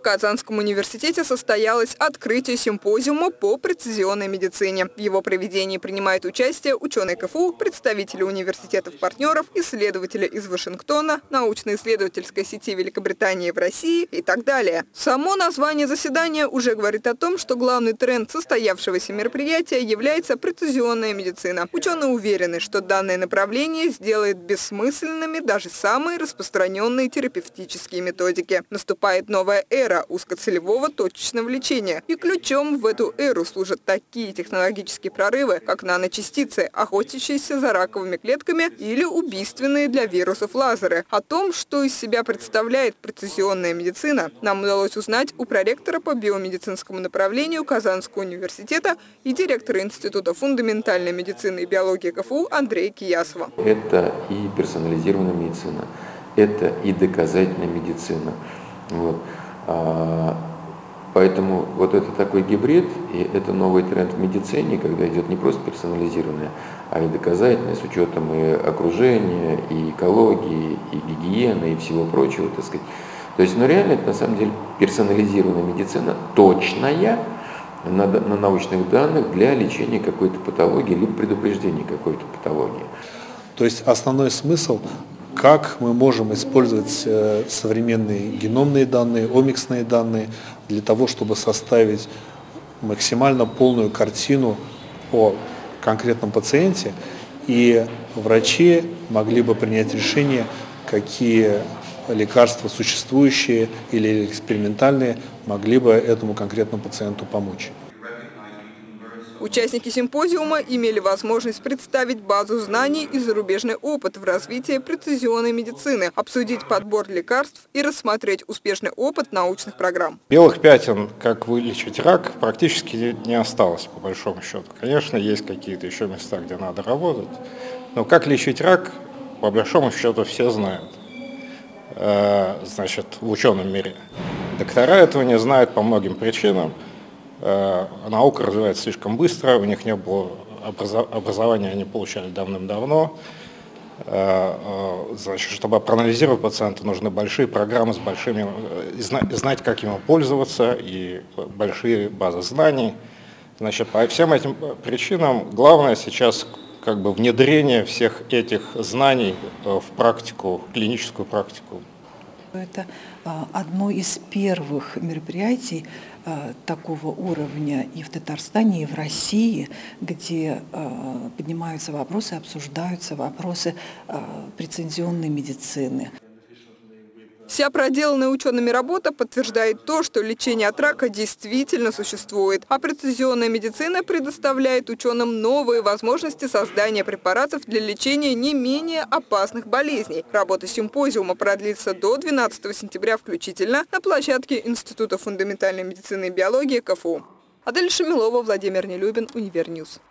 Казанском университете состоялось открытие симпозиума по прецизионной медицине. В его проведении принимают участие ученые КФУ, представители университетов-партнеров, исследователи из Вашингтона, научно-исследовательской сети Великобритании в России и так далее. Само название заседания уже говорит о том, что главный тренд состоявшегося мероприятия является прецизионная медицина. Ученые уверены, что данное направление сделает бессмысленными даже самые распространенные терапевтические методики. Наступает новая эра узкоцелевого точечного лечения. И ключом в эту эру служат такие технологические прорывы, как наночастицы, охотящиеся за раковыми клетками или убийственные для вирусов лазеры. О том, что из себя представляет прецизионная медицина, нам удалось узнать у проректора по биомедицинскому направлению Казанского университета и директора Института фундаментальной медицины и биологии КФУ Андрея Киясова. Это и персонализированная медицина, это и доказательная медицина. Вот. Поэтому вот это такой гибрид, и это новый тренд в медицине, когда идет не просто персонализированная, а и доказательная, с учетом и окружения, и экологии, и гигиены, и всего прочего, так сказать. То есть, реально это на самом деле персонализированная медицина, точная, на научных данных для лечения какой-то патологии, либо предупреждения какой-то патологии. То есть основной смысл, как мы можем использовать современные геномные данные, омиксные данные для того, чтобы составить максимально полную картину о конкретном пациенте, и врачи могли бы принять решение, какие лекарства существующие или экспериментальные могли бы этому конкретному пациенту помочь. Участники симпозиума имели возможность представить базу знаний и зарубежный опыт в развитии прецизионной медицины, обсудить подбор лекарств и рассмотреть успешный опыт научных программ. Белых пятен, как вылечить рак, практически не осталось, по большому счету. Конечно, есть какие-то еще места, где надо работать, но как лечить рак, по большому счету, все знают, значит, в ученом мире. Доктора этого не знают по многим причинам. Наука развивается слишком быстро, у них не было образования, они получали давным-давно. Значит, чтобы проанализировать пациента, нужны большие программы с большими, знать, как ему пользоваться, и большие базы знаний. Значит, по всем этим причинам главное сейчас как бы внедрение всех этих знаний в практику, клиническую практику. Это одно из первых мероприятий такого уровня и в Татарстане, и в России, где поднимаются вопросы, обсуждаются вопросы прецизионной медицины. Вся проделанная учеными работа подтверждает то, что лечение от рака действительно существует, а прецизионная медицина предоставляет ученым новые возможности создания препаратов для лечения не менее опасных болезней. Работа симпозиума продлится до 12 сентября включительно на площадке Института фундаментальной медицины и биологии КФУ. Адель Шамилова, Владимир Нелюбин, Универньюз.